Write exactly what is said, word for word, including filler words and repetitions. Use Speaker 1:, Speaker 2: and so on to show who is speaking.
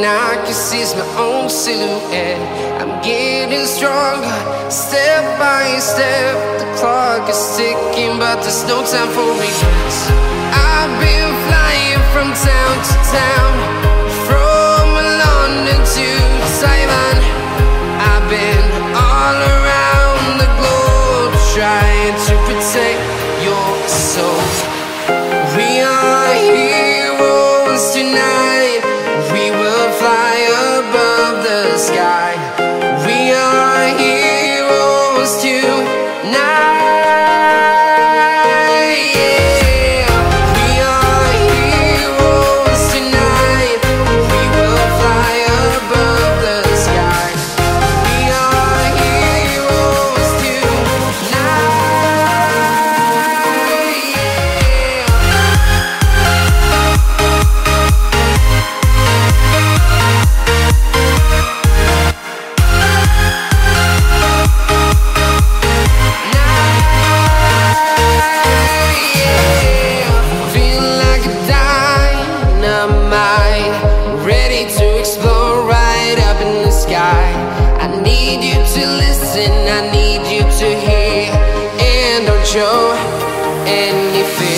Speaker 1: and I can see my own silhouette. I'm getting stronger, step by step. The clock is ticking, but there's no time for regrets. I've been flying from town to town, from London to Taiwan. I've been all around the globe, trying to protect your soul. We are heroes tonight. We will fly above the sky. We are heroes tonight. Yeah. We are heroes tonight. We will fly above the sky. We are heroes tonight. Yeah. Feel like a dynamite, ready to explode right up in the sky. I need you to listen, I need you to hear, and don't show any fear.